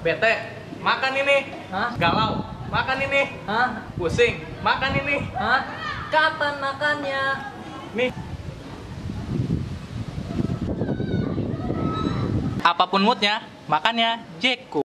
Bete, makan ini. Hah? Galau, makan ini. Hah? Pusing, makan ini. Hah? Kapan makannya? Nih. Apapun moodnya, makannya Jeko.